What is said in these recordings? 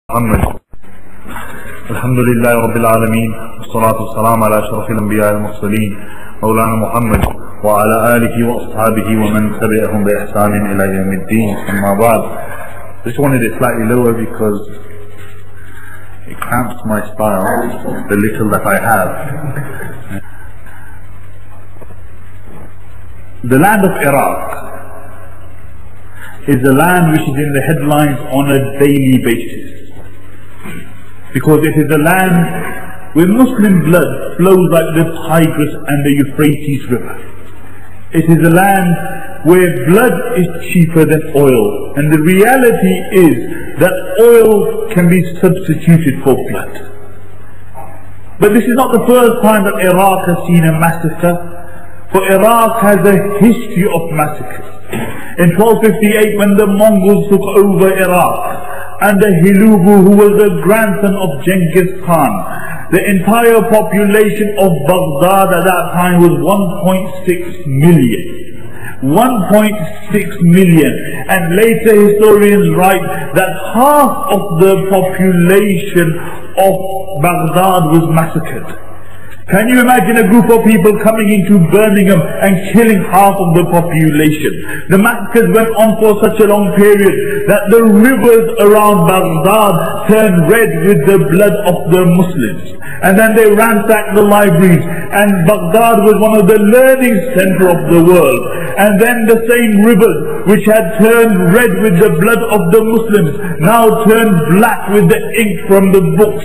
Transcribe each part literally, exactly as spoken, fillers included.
محمد الحمد لله رب العالمين والصلاة والسلام على أشرف الأنبياء المرسلين مولانا محمد وعلى آله وأصحابه ومن تبعهم بإحسان إلى يوم الدين. أما بعد, just wanted it slightly lower because it cramps my style, the little that I have. The land of Iraq is a land which is in the headlines on a daily basis, because it is a land where Muslim blood flows like the Tigris and the Euphrates River. It is a land where blood is cheaper than oil, and the reality is that oil can be substituted for blood. But this is not the first time that Iraq has seen a massacre, for Iraq has a history of massacres. In twelve fifty-eight, when the Mongols took over Iraq, under Hilugu, who was the grandson of Genghis Khan, the entire population of Baghdad at that time was one point six million. one point six million. And later historians write that half of the population of Baghdad was massacred. Can you imagine a group of people coming into Birmingham and killing half of the population? The massacres went on for such a long period that the rivers around Baghdad turned red with the blood of the Muslims. And then they ransacked the libraries, and Baghdad was one of the learning center of the world. And then the same rivers which had turned red with the blood of the Muslims now turned black with the ink from the books.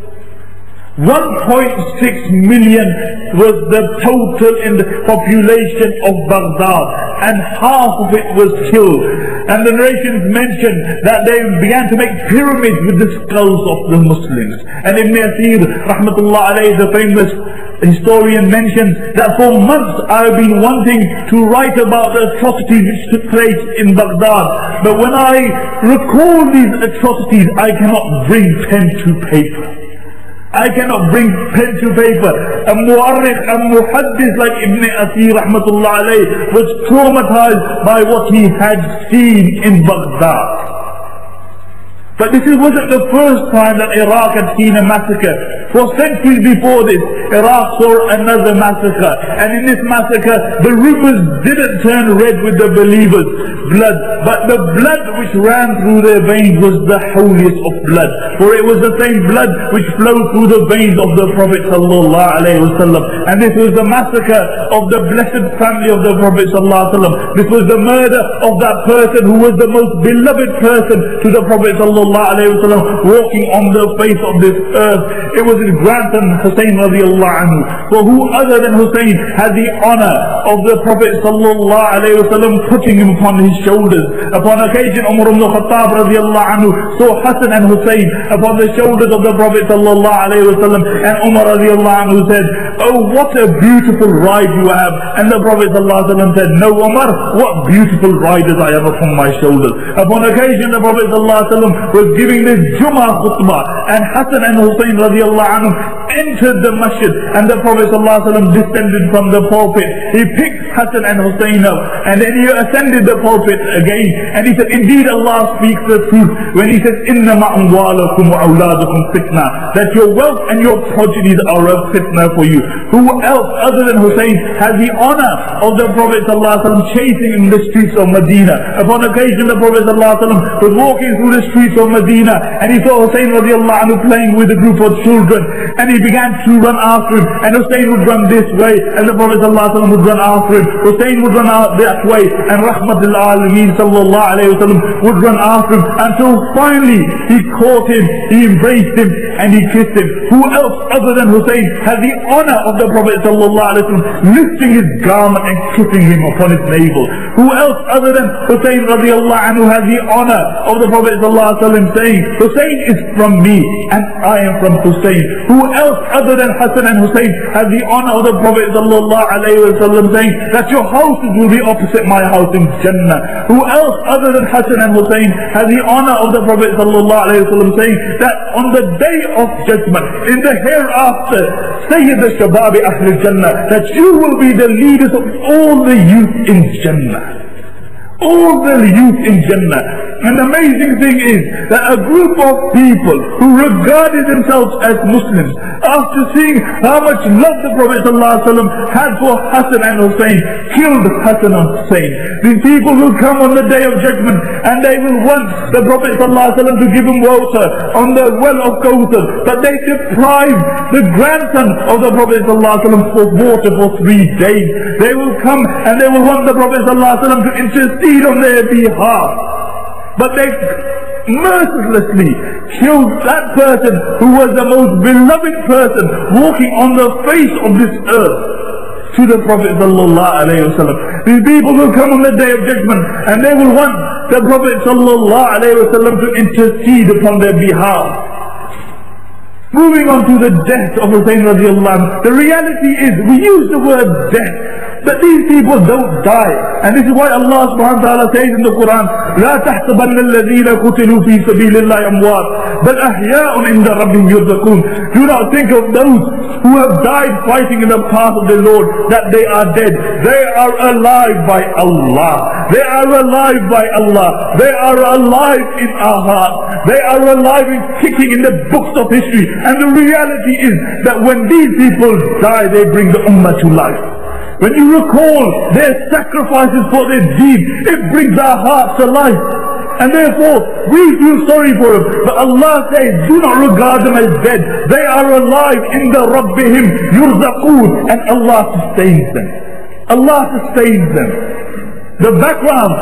one point six million was the total in the population of Baghdad, and half of it was killed. And the narrations mention that they began to make pyramids with the skulls of the Muslims. And Ibn Athir, rahmatullah alayhi, the famous historian, mentions that for months I have been wanting to write about the atrocities which took place in Baghdad, but when I recall these atrocities I cannot bring pen to paper. I cannot bring pen to paper. A mu'arrikh, a muhaddis like Ibn Athir rahmatullah alayh was traumatized by what he had seen in Baghdad. But this wasn't the first time that Iraq had seen a massacre. For centuries before this, Iraq saw another massacre. And in this massacre, the rivers didn't turn red with the believers' blood, but the blood which ran through their veins was the holiest of blood. For it was the same blood which flowed through the veins of the Prophet sallallahu alaihi wasallam. And this was the massacre of the blessed family of the Prophet sallallahu alaihi wasallam. This was the murder of that person who was the most beloved person to the Prophet sallallahu alaihi wasallam walking on the face of this earth. It was his grandson Hussein radiallahu anhu. For who other than Hussein had the honor of the Prophet sallallahu alaihi wasallam putting him upon his shoulders? Upon occasion, Umar ibn Khattab radiallahu anhu saw Hassan and Hussein upon the shoulders of the Prophet sallallahu alaihi wasallam, and Umar radiallahu anhu said, "Oh, what a beautiful ride you have." And the Prophet sallallahu alaihi wasallam said, "No, Umar, what beautiful riders I have upon my shoulders." Upon occasion, the Prophet sallallahu alaihi wasallam was giving this Jummah khutbah, and Hassan and Hussein radiallahu anhu entered the masjid, and the Prophet sallallahu alaihi wasallam descended from the pulpit. He picked Hassan and Hussein up, and then he ascended the pulpit again, and he said, "Indeed Allah speaks the truth when he says, إِنَّمَا أَمْوَالُكُمْ وَأَوْلَادُكُمْ فِتْنَةٌ," that your wealth and your progenies are a fitna for you. Who else other than Hussein has the honor of the Prophet sallallahu alaihi wasallam chasing in the streets of Medina? Upon occasion, the Prophet sallallahu alaihi wasallam was walking through the streets of Medina, and he saw Hussein radiallahu anhu playing with a group of children, and he began to run after him, and Hussein would run this way, and the Prophet sallallahu alaihi wasallam would run after him. Hussein would run out that way, and Rahmatul Alameen sallallahu alaihi wasallam would run after him, until finally he caught him, he embraced him, and he kissed him. Who else other than Hussein had the honor of the Prophet sallallahu alaihi wasallam lifting his garment and kissing him upon his navel? Who else other than Hussein radiallahu anhu had the honor of the Prophet sallallahu alaihi wasallam saying, "Hussein is from me and I am from Hussein"? Who else other than Hassan and Hussein had the honor of the Prophet sallallahu alaihi wasallam saying that your houses will be opposite my house in Jannah? Who else other than Hassan and Hussein had the honor of the Prophet sallallahu alaihi wasallam saying that on the day of judgment, in the hereafter, Sayyid al-Shabab Ahl al-Jannah, that you will be the leaders of all the youth in Jannah? All the youth in Jannah. And the amazing thing is that a group of people who regarded themselves as Muslims, after seeing how much love the Prophet ﷺ had for Hassan and Hussein, killed Hassan and Hussein. These people will come on the Day of Judgment and they will want the Prophet ﷺ to give them water on the well of Kawthar, but they deprive the grandson of the Prophet ﷺ for water for three days. They will come and they will want the Prophet ﷺ to intercede on their behalf, but they mercilessly killed that person who was the most beloved person walking on the face of this earth to the Prophet ﷺ. These people will come on the Day of Judgment and they will want the Prophet ﷺ to intercede upon their behalf. Moving on to the death of Hussein radiallahu anhu, the reality is, we use the word death, but these people don't die. And this is why Allah subhanahu wa ta'ala says in the Quran, لا تحسبن الذين قتلوا في سبيل الله أموات بل أحياء عند ربهم يرزقون. Do not think of those who have died fighting in the path of the Lord that they are dead. They are alive by Allah. They are alive by Allah. They are alive in our hearts. They are alive and kicking in the books of history. And the reality is that when these people die, they bring the ummah to life. When you recall their sacrifices for their deen, it brings our hearts to life. And therefore, we feel sorry for them. But Allah says, do not regard them as dead. They are alive in the Rabbihim yurzaqoon, and Allah sustains them. Allah sustains them. The background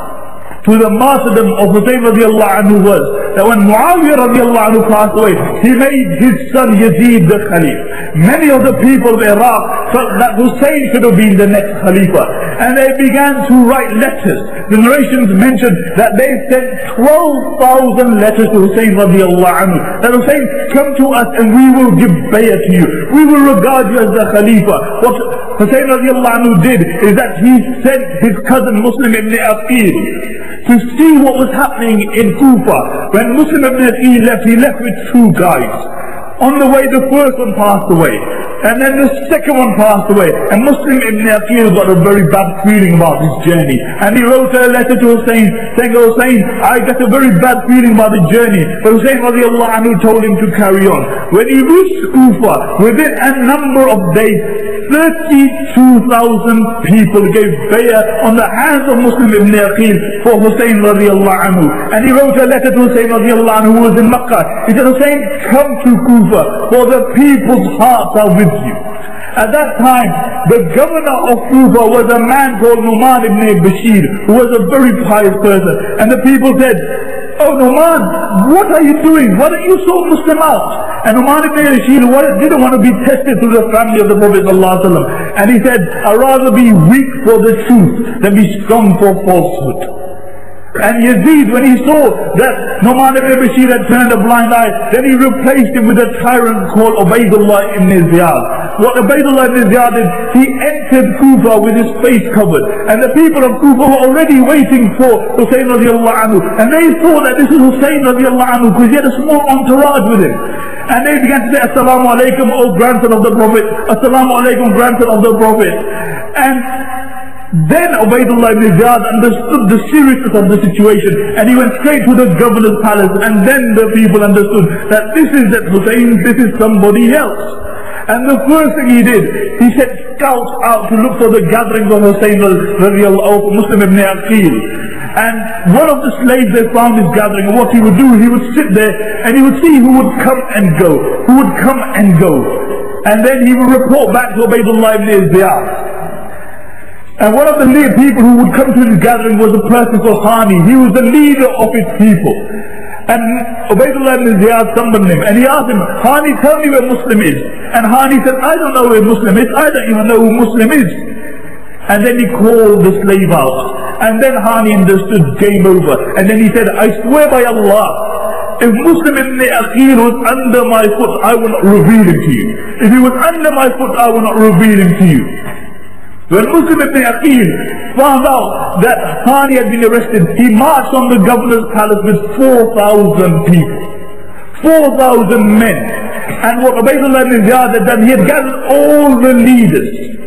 to the martyrdom of Hussein radiallahu anhu was that when Muawiyah radiallahu anhu passed away, he made his son Yazid the Khalif. Many of the people of Iraq felt that Hussein should have been the next Khalifa, and they began to write letters. The narrations mentioned that they sent twelve thousand letters to Hussein radiallahu anhu, that Hussein, come to us and we will give bay'ah to you. We will regard you as the Khalifa. What Hussein radiallahu anhu did is that he sent his cousin Muslim ibn Aqil to see what was happening in Kufa. When Muslim ibn Aqil left, he left with two guides. On the way, the first one passed away, and then the second one passed away, and Muslim ibn Aqil got a very bad feeling about his journey, and he wrote a letter to Hussein saying, Hussein, I got a very bad feeling about the journey. But Hussein radiallahu anhu told him to carry on. When he reached Kufa, within a number of days, thirty-two thousand people gave bay'ah on the hands of Muslim ibn Aqil for Hussein radiallahu anhu. And he wrote a letter to Hussein radiallahu anhu who was in Makkah. He said, Hussein, come to Kufa, for the people's hearts are with you. At that time, the governor of Kufa was a man called Numan ibn Bashir, who was a very pious person. And the people said, oh Numan, what are you doing? Why don't you sort Muslim out? And Numan ibn Bashir didn't want to be tested through the family of the Prophet ﷺ. And he said, I'd rather be weak for the truth than be strong for falsehood. And Yazid, when he saw that Numan ibn Bashir had turned a blind eye, then he replaced him with a tyrant called Ubaydullah ibn Ziyad. What Ubaydullah ibn Ziyad did, he entered Kufa with his face covered. And the people of Kufa were already waiting for Hussein radiallahu anhu. And they thought that this is Hussein radiallahu anhu because he had a small entourage with him. And they began to say, Assalamu alaikum, O grandson of the Prophet. Assalamu alaikum, grandson of the Prophet. And then Ubaydullah ibn Ziyad understood the seriousness of the situation, and he went straight to the governor's palace, and then the people understood that this is that Hussein, this is somebody else. And the first thing he did, he sent scouts out to look for the gatherings of Hussein radiallahu Muslim ibn Aqil. And one of the slaves they found his gathering, and what he would do, he would sit there and he would see who would come and go, who would come and go. And then he would report back to Ubaydullah ibn Ziyad. And one of the people who would come to his gathering was a person called Hani. He was the leader of his people. And Ubaydullah ibn Ziyad summoned him and he asked him, Hani, tell me where Muslim is. And Hani said, I don't know where Muslim is. I don't even know who Muslim is. And then he called the slave out. And then Hani understood, game over. And then he said, I swear by Allah, if Muslim ibn Aqil was under my foot, I will not reveal him to you. If he was under my foot, I will not reveal him to you. When Muslim ibn Aqil found out that Hani had been arrested, he marched on the governor's palace with four thousand people. four thousand men. And what Ubaydullah ibn Ziyad had done, he had gathered all the leaders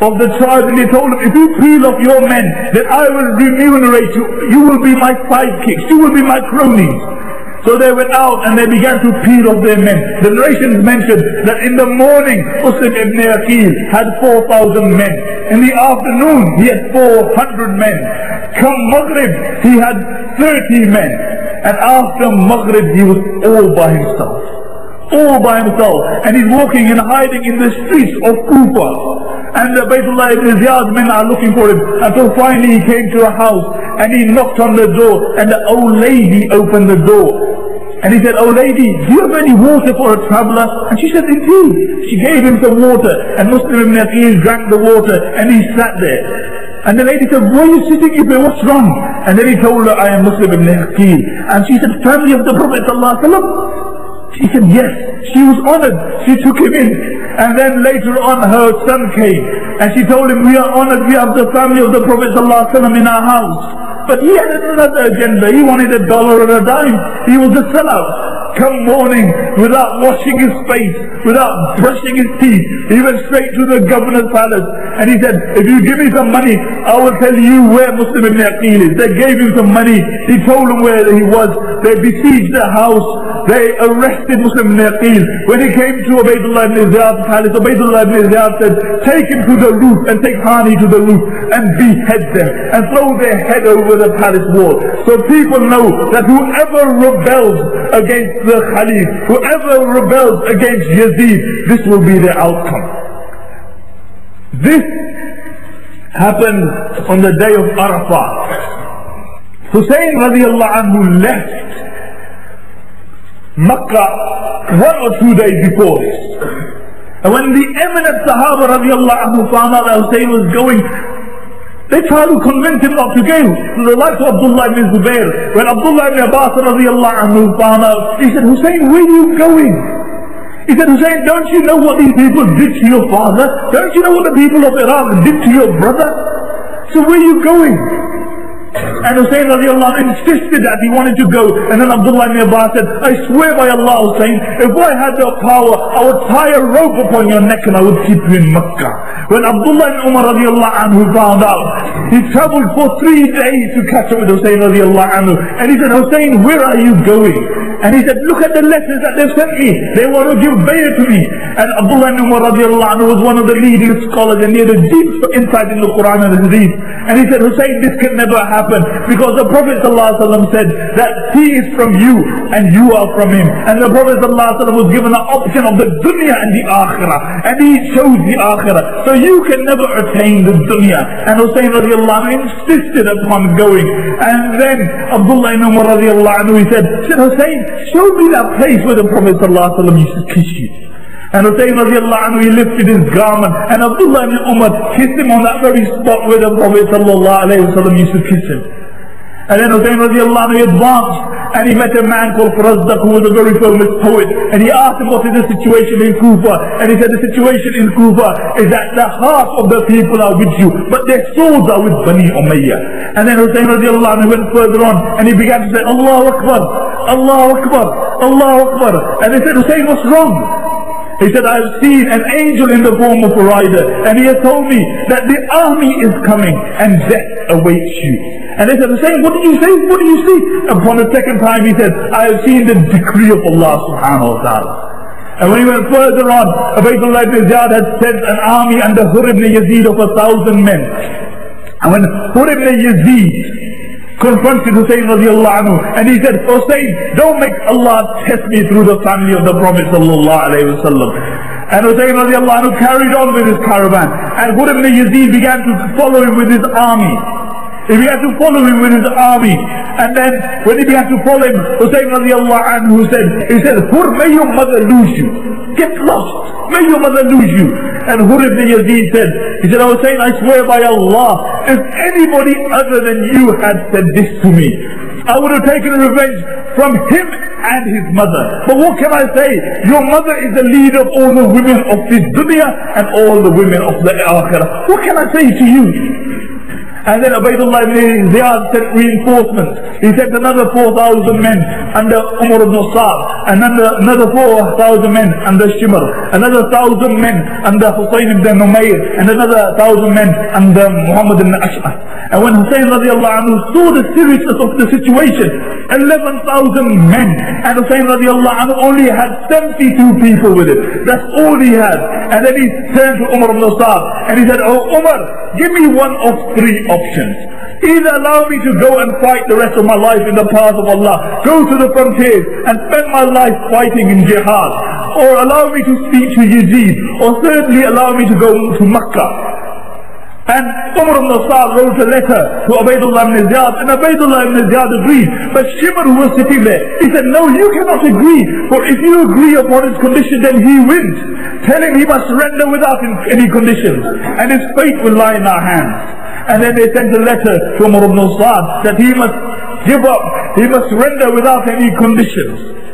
of the tribe, and he told him, if you peel off your men, then I will remunerate you. You will be my sidekicks. You will be my cronies. So they went out and they began to peel off their men. The narrations mentioned that in the morning, Muslim ibn Aqil had four thousand men. In the afternoon, he had four hundred men. Come Maghrib, he had thirty men. And after Maghrib, he was all by himself. All by himself. And he's walking and hiding in the streets of Kufa. And the Baytullah ibn Ziyad's men are looking for him. Until finally he came to a house and he knocked on the door, and the old lady opened the door. And he said, "Oh lady, do you have any water for a traveller?" And she said, "Indeed." She gave him some water, and Muslim ibn Aqil drank the water, and he sat there. And the lady said, "Why are you sitting here? What's wrong?" And then he told her, "I am Muslim ibn Aqil." And she said, "Family of the Prophet sallallahu alaihi wasallam?" She said, "Yes." She was honoured. She took him in. And then later on her son came, and she told him, "We are honoured, we have the family of the Prophet sallallahu alaihi wasallam in our house." But he had another agenda. He wanted a dollar and a dime. He was a sellout. Come morning, without washing his face, without brushing his teeth, he went straight to the governor's palace. And he said, "If you give me some money, I will tell you where Muslim ibn Aqil is." They gave him some money. He told them where he was. They besieged the house. They arrested Muslim ibn Aqil. When he came to Ubaydullah ibn Ziyad's palace, Ubaydullah ibn Ziyad said, "Take him to the roof and take Hani to the roof and behead them and throw their head over the palace wall." So people know that whoever rebels against the Khalif, whoever rebels against Yazid, this will be their outcome. This happened on the day of Arafah. Hussein radiallahu anhu left Makkah one or two days before this. And when the eminent Sahaba radiallahu anhu found out that Hussein was going, they tried to convince him not to go. To the likes of Abdullah ibn Zubair. When Abdullah ibn Abbas radiallahu anhu found out, he said, "Hussein, where are you going?" He said, "Hussein, don't you know what these people did to your father? Don't you know what the people of Iraq did to your brother? So where are you going?" And Hussein radiallahu anhu insisted that he wanted to go. And then Abdullah ibn Abbas said, "I swear by Allah, Hussein, if I had the power, I would tie a rope upon your neck and I would keep you in Makkah." When Abdullah ibn Umar radiallahu anhu found out, he travelled for three days to catch up with Hussein radiallahu anhu. And he said, "Hussein, where are you going?" And he said, "Look at the letters that they've sent me. They want to give bay'ah to me." And Abdullah ibn Umar radiallahu anhu was one of the leading scholars and he had a deep insight in the Quran and the Hadith. And he said, "Hussein, this can never happen, because the Prophet ﷺ said that he is from you and you are from him." And the Prophet ﷺ was given an option of the dunya and the akhirah, and he chose the akhirah. So you can never attain the dunya. And Hussein radiallahu anhu insisted upon going. And then Abdullah ibn Umar radiallahu anhu, he said, said, "Hussein, show me that place where the Prophet ﷺ used to kiss you." And Hussein radiallahu anhu, he lifted his garment, and Abdullah ibn Umar kissed him on that very spot where the Prophet sallallahu alayhi wa sallam used to kiss him. And then Hussein radiallahu anhu advanced, and he met a man called Farazdaq, who was a very famous poet. And he asked him, "What is the situation in Kufa?" And he said, "The situation in Kufa is that the half of the people are with you, but their swords are with Bani Umayyah." And then Hussein radiallahu anhu went further on, and he began to say, "Allahu Akbar, Allahu Akbar, Allahu Akbar." And they said, "Hussein, what's wrong?" He said, "I have seen an angel in the form of a rider, and he has told me that the army is coming and death awaits you." And they said, "Hussein, what did you say? What did you see?" Upon the second time he said, "I have seen the decree of Allah subhanahu wa ta'ala." And when he went further on, Ubaydullah ibn Ziyad had sent an army under Hur ibn Yazid of a thousand men. And when Hur ibn Yazid confronted Hussein radiallahu anhu, and he said, "Hussein, don't make Allah test me through the family of the Prophet sallallahu alayhi wa sallam." And Hussein radiallahu anhu carried on with his caravan, and Hur ibn Yazid began to follow him with his army. He began to follow him with his army. And then when he began to follow him, Hussein radiallahu anhu said, he said, "Hur, may your mother lose you. Get lost. May your mother lose you." And Hur ibn Yazid said, he said, "Oh Hussein, I swear by Allah, if anybody other than you had said this to me, I would have taken revenge from him and his mother. But what can I say? Your mother is the leader of all the women of this dunya and all the women of the akhirah. What can I say to you?" And then Ubaydullah ibn Ziyad sent reinforcements. He sent another four thousand men under Umar ibn Sa'd, and another, another four thousand men under Shimr, another thousand men under Husayn ibn Numayr, and another thousand men under Muhammad ibn Ash'ar. And when Husayn radiallahu anhu saw the seriousness of the situation, eleven thousand men, and Husayn radiallahu anhu only had seventy-two people with it. That's all he had. And then he turned to Umar ibn Sa'd and he said, "Oh Umar, give me one of three options. Either allow me to go and fight the rest of my life in the path of Allah, go to the frontiers and spend my life fighting in jihad, or allow me to speak to Yazid, or thirdly allow me to go to Makkah." And Umar ibn Sa'd wrote a letter to Ubaydullah ibn Ziyad, and Ubaydullah ibn Ziyad agreed. But Shimr, who was sitting there, he said, "No, you cannot agree, for if you agree upon his condition, then he wins. Tell him he must surrender without any conditions, and his fate will lie in our hands." And then they sent a letter to Umar ibn Sa'd that he must give up, he must surrender without any conditions.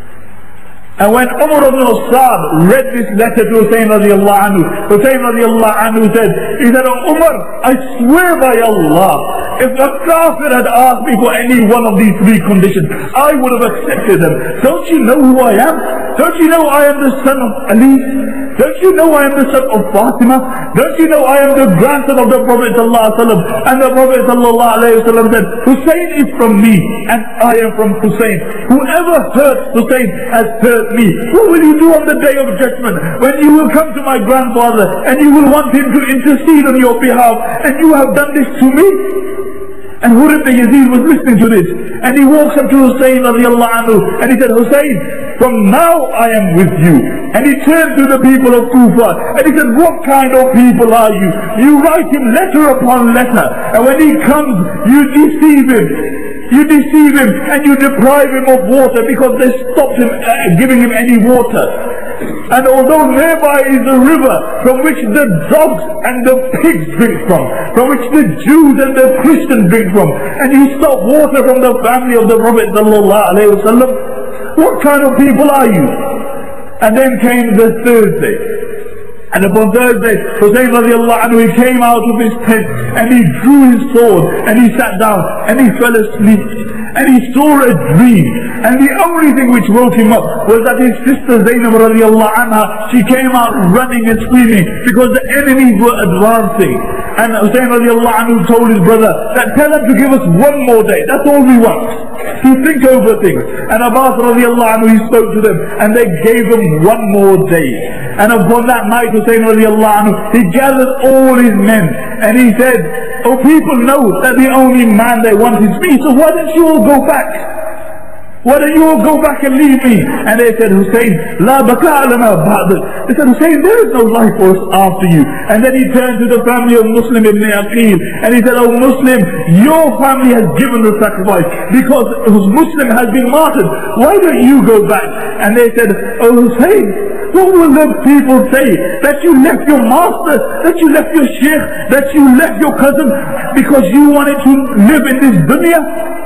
And when Umar ibn Sa'd read this letter to Husayn radiallahu anhu, Husayn radiallahu anhu said, he said, "Oh Umar, I swear by Allah, if a kafir had asked me for any one of these three conditions, I would have accepted them. Don't you know who I am? Don't you know I am the son of Ali? Don't you know I am the son of Fatima? Don't you know I am the grandson of the Prophet sallallahu alaihi wasallam?" And the Prophet sallallahu alaihi wasallam said, "Hussein is from me, and I am from Hussein. Whoever hurts Hussein has hurt me. What will you do on the day of judgment, when you will come to my grandfather and you will want him to intercede on your behalf, and you have done this to me?" And Hurr ibn Yazid was listening to this, and he walks up to Hussein radiallahu anhu and he said, "Hussein, from now I am with you." And he turned to the people of Kufa and he said, "What kind of people are you? You write him letter upon letter, and when he comes you deceive him. You deceive him and you deprive him of water, because they stopped him uh, giving him any water. And although nearby is a river from which the dogs and the pigs drink from, from which the Jews and the Christians drink from, and you stop water from the family of the Prophet sallallahu alaihi wasallam, what kind of people are you?" And then came the Thursday. And upon Thursday, Husayn radiallahu anhu, he came out of his tent and he drew his sword and he sat down and he fell asleep. And he saw a dream. And the only thing which woke him up was that his sister Zainab radiallahu anha, she came out running and screaming because the enemies were advancing. And Husayn radiallahu anhu told his brother that, "Tell them to give us one more day. That's all we want, to think over things." And Abbas radiallahu anhu, he spoke to them and they gave him one more day. And upon that night, Husayn radiallahu anhu, he gathered all his men and he said, "Oh, people know that the only man they want is me, so why don't you all go back? Why don't you all go back and leave me?" And they said, "Hussein, la baka lana ba'dak." They said, "Hussein, there is no life for us after you." And then he turned to the family of Muslim ibn Aqil and he said, "Oh Muslim, your family has given the sacrifice because Muslim has been martyred. Why don't you go back?" And they said, "Oh Hussein, what will the people say? That you left your master, that you left your sheikh, that you left your cousin because you wanted to live in this dunya?"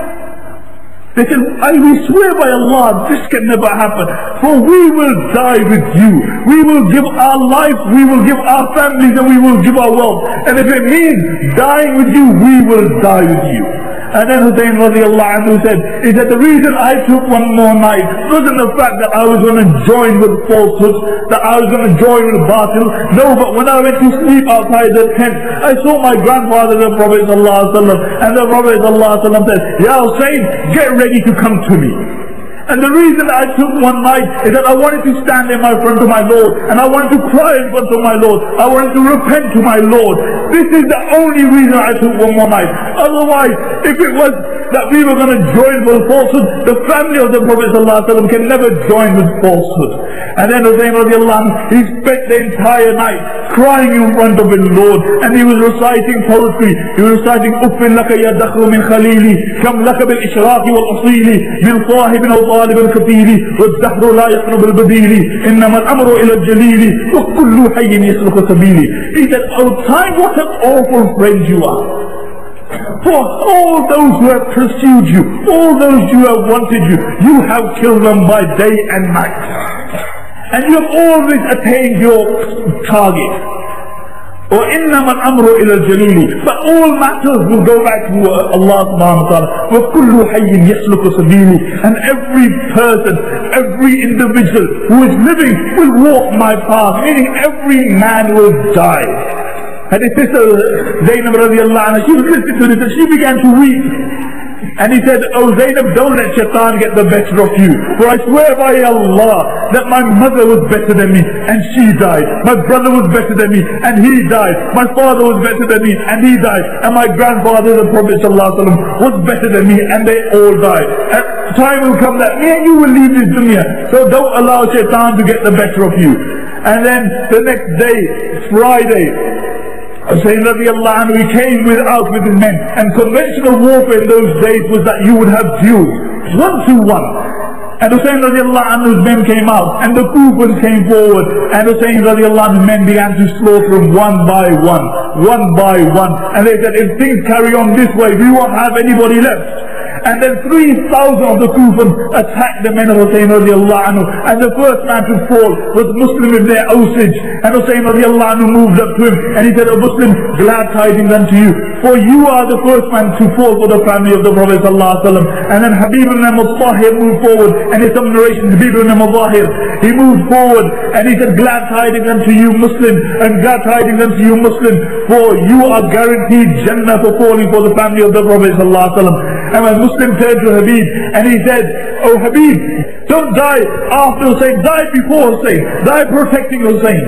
They said, "I will swear by Allah, this can never happen, for we will die with you. We will give our life, we will give our families, and we will give our wealth. And if it means dying with you, we will die with you." And then Husayn radiallahu anhu said, he said, "The reason I took one more night wasn't the fact that I was going to join with falsehood, that I was going to join with batil. No, but when I went to sleep outside the tent, I saw my grandfather, the Prophet sallallahu alaihi wasallam, and the Prophet sallallahu alaihi wasallam said, 'Ya Husayn, get ready to come to me.' And the reason I took one night is that I wanted to stand in my front of my Lord, and I wanted to cry in front of my Lord. I wanted to repent to my Lord. This is the only reason I took one more night. Otherwise, if it was that we were going to join with falsehood, the family of the Prophet ﷺ can never join with falsehood." And then Husayn radiallahu anhu, he spent the entire night crying in front of his Lord, and he was reciting poetry. He was reciting, "Uffin laka ya dakhru min khalili, kam laka bil ishraqi wal asili, min sahibin aw طالب الكثير والدهر لا يقرب البديل إنما الأمر إلى الجليل وكل حي يسلك سبيلي." He said, "Oh time, what an awful friend you are. For all those who have pursued you, all those who have wanted you, you have killed them by day and night. And you have always attained your target. Or إِنَّمَا الْأَمْرُ إِلَى الْجَلِيلِ. But all matters will go back to Allah subhanahu wa ta'ala. وَكُلُّ حَيٍّ يَسْلُكُ سَبِيلِي. And every person, every individual who is living will walk my path. Meaning every man will die. And his sister Zainab radiallahu anha, she was listening to this and she began to weep. And he said, "Oh Zainab, don't let shaitan get the better of you. For I swear by Allah that my mother was better than me and she died. My brother was better than me and he died. My father was better than me and he died. And my grandfather, the Prophet ﷺ, was better than me and they all died. And time will come that me and you will leave this dunya. So don't allow shaitan to get the better of you." And then the next day, Friday, Hussein radiallahu anhu, he came with, out with his men, and conventional warfare in those days was that you would have duels, one to one. And Hussein radiallahu anhu's men came out, and the Kufans came forward, and Hussein radiallahu anhu's men began to slaughter them one by one, one by one. And they said, if things carry on this way, we won't have anybody left. And then three thousand of the Kufans attacked the men of Hussein radiallahu anhu. And the first man to fall was Muslim ibn Awsij. And Hussein radiallahu anhu moved up to him and he said, "O Muslim, glad tidings unto you. For you are the first man to fall for the family of the Prophet sallallahu alaihi wasallam." And then Habib ibn Mutahhir moved forward. And in some narrations, Habib ibn Mutahhir, he moved forward and he said, "Glad tidings unto you Muslim, and glad tidings unto you Muslim. For you are guaranteed Jannah for falling for the family of the Prophet sallallahu alaihi wasallam." And when Muslim turned to Habib and he said, "Oh Habib, don't die after Hussein, die before Hussein, die protecting Hussein."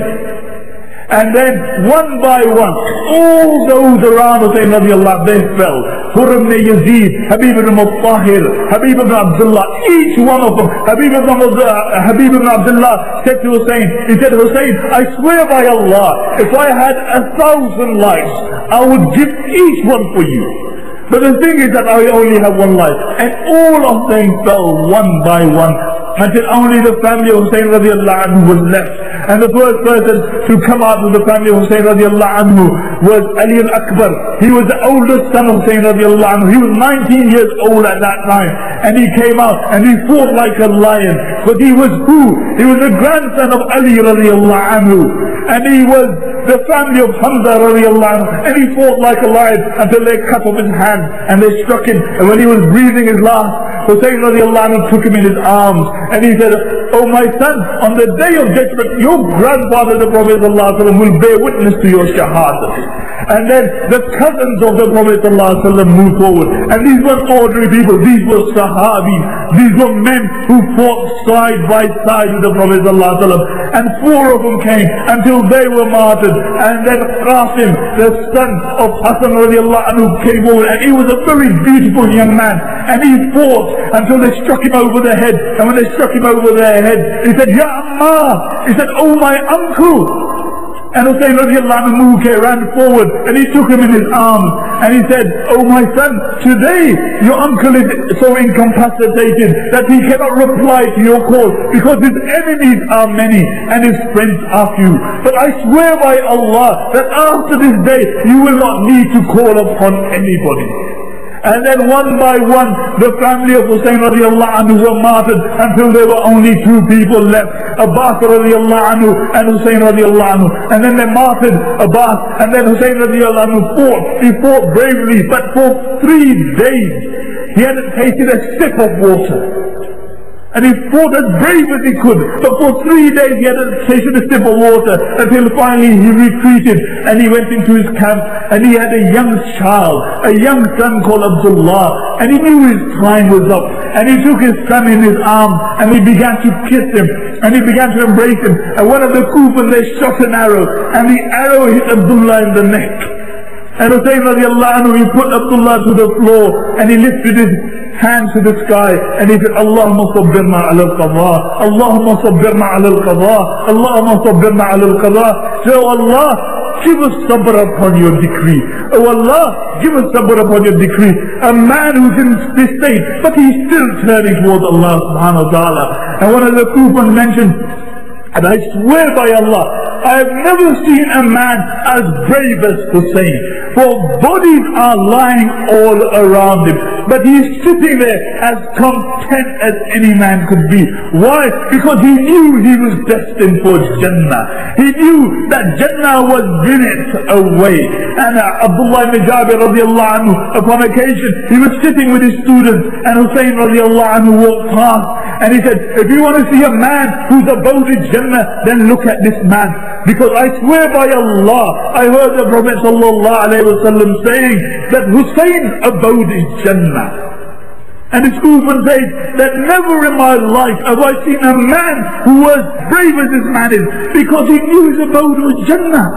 And then one by one, all those around Hussein radiallahu, they fell. Khurram ibn Yazid, Habib ibn Mutahhir, Habib ibn Abdullah, each one of them. Habib ibn, uh, Habib ibn Abdullah said to Hussein, he said, "Hussein, I swear by Allah, if I had a thousand lives, I would give each one for you. But the thing is that I only have one life." And all of them fell one by one, until only the family of Hussein radiallahu anhu was left. And the first person to come out of the family of Hussein radiallahu anhu was Ali al-Akbar. He was the oldest son of Hussein radiallahu anhu. He was nineteen years old at that time. And he came out and he fought like a lion. But he was who? He was the grandson of Ali radiallahu anhu. And he was the family of Hamza radiallahu anhu. And he fought like a lion until they cut off his hand and they struck him. And when he was breathing his last, Hussein radiallahu anhu took him in his arms and he said, "Oh my son, on the day of judgment, your grandfather the Prophet sallallahu alaihi wasallam will bear witness to your shahadah." And then the cousins of the Prophet sallallahu alaihi wasallam moved forward. And these weren't ordinary people, these were sahabis. These were men who fought side by side with the Prophet sallallahu alaihi wasallam. And four of them came until they were martyred. And then Qasim, the son of Hassan radiallahu anhu, came forward. And he was a very beautiful young man. And he fought until they struck him over the head. And when they struck him over their head, he said, "Ya Amma!" He said, "Oh my uncle!" And Hussein radiallahu anhu ran forward and he took him in his arms and he said, "Oh my son, today your uncle is so incapacitated that he cannot reply to your call because his enemies are many and his friends are few. But I swear by Allah that after this day you will not need to call upon anybody." And then one by one, the family of Hussein radiallahu anhu were martyred until there were only two people left, Abbas radiallahu anhu and Hussein radiallahu anhu. And then they martyred Abbas, and then Hussein radiallahu anhu fought. He fought bravely, but for three days he hadn't tasted a sip of water. And he fought as brave as he could, but for three days he hadn't tasted a sip of water, until finally he retreated and he went into his camp and he had a young child, a young son called Abdullah, and he knew his time was up. And he took his son in his arms and he began to kiss him and he began to embrace him. And one of the Kufans, they shot an arrow and the arrow hit Abdullah in the neck. And Hussein radiallahu anhu, he put Abdullah to the floor and he lifted his hands to the sky and he said, "Allahumma sabbirna ala al-qadha, Allahumma sabbirna ala al-qadha, Allahumma sabbirna ala al-qadha." So Allah, give us sabr upon your decree. Oh Allah, give us sabr upon your decree. A man who's in this state, but he's still turning towards Allah subhanahu wa ta'ala. And one of the Kufans mentioned, and I swear by Allah, I have never seen a man as brave as Hussein. For bodies are lying all around him. but he is sitting there as content as any man could be. Why? Because he knew he was destined for Jannah. He knew that Jannah was minutes away. And uh, Abdullah ibn Jabir radiallahu anhu, upon occasion, he was sitting with his students, and Hussein radiallahu anhu walked past, and he said, if you want to see a man whose abode is Jannah, then look at this man. Because I swear by Allah, I heard the Prophet sallallahu alayhi wa sallam saying that Hussein's abode is Jannah. And the Kufa says that never in my life have I seen a man who was brave as this man is, because he knew his abode was Jannah.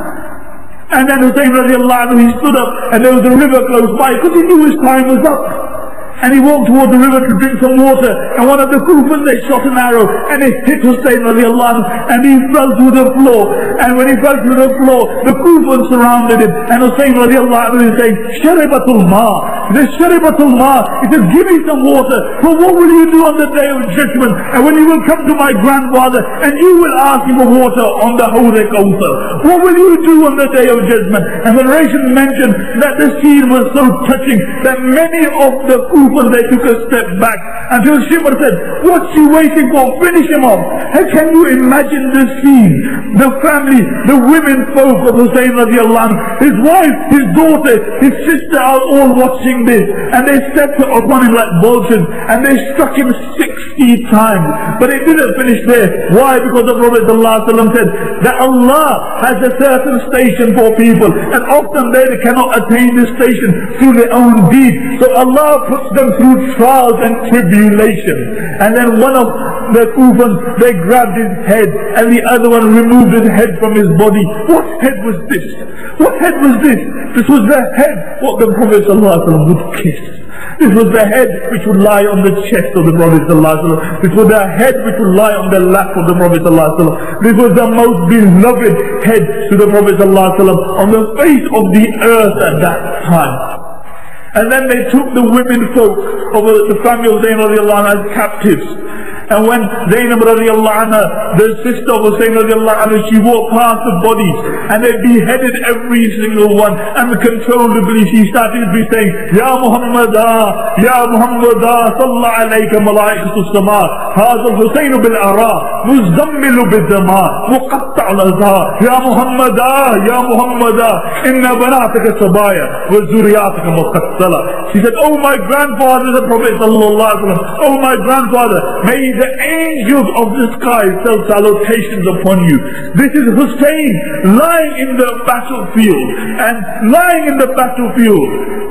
And then Hussein radiallahu anhu, he stood up, and there was a river close by, because he knew his time was up. And he walked toward the river to drink some water, and one of the Kufans, they shot an arrow, and it hit Hussein radiallahu anhu, and he fell to the floor. And when he fell to the floor, the Kufans surrounded him, and Hussein radiallahu anhu is saying, Sharibatul ma, he says, Sharibatul ma, he says, give me some water, for what will you do on the day of judgment? And when you will come to my grandfather, and you will ask him for water on the Hawd al-Kawthar, what will you do on the day of judgment? And the narration mentioned that the scene was so touching, that many of the Kufans, they took a step back, until Shimr said, what's he waiting for? Finish him off. How can you imagine the scene? The family, the women folk of Hussein radiallahu anhu, his wife, his daughter, his sister are all watching this, and they stepped upon him like vultures, and they struck him sixty times. But it didn't finish there. Why? Because the Prophet ﷺ said that Allah has a certain station for people, and often they cannot attain this station through their own deeds. So Allah puts them through trials and tribulations. And then one of the Kufans, they grabbed his head, and the other one removed his head from his body. What head was this? What head was this? This was the head what the Prophet ﷺ would kiss. This was the head which would lie on the chest of the Prophet ﷺ. This was the head which would lie on the lap of the Prophet ﷺ. This was the most beloved head to the Prophet ﷺ on the face of the earth at that time. And then they took the women folk of the family of Zainab radiallahu anha as captives. And when Zainab radiallahu anha, the sister of Hussein radiallahu anha, she walked past the bodies, and they beheaded every single one, and uncontrollably she started to be saying, Ya Muhammadah, Ya Muhammadah, Salla alayka malaikatu sama, Haza Hussein bil-ara, Muzammilu bil-dama, Muqatta' al-azha, Ya Muhammadah, Ya Muhammadah, Inna banataka sabaya, Wa zuriyataka muqattala. She said, oh my grandfather, the Prophet sallallahu alayhi wa sallam, oh my grandfather, may the angels of the sky send salutations upon you. This is Hussein lying in the battlefield, and lying in the battlefield,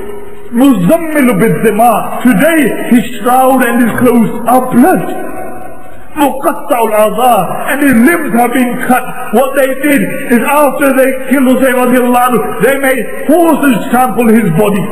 Muzammilu bid-dima. Today his shroud and his clothes are blood. Muqatta'ul azar, and his limbs have been cut. What they did is, after they killed Hussein radiallahu anhu, they made horses trample his body.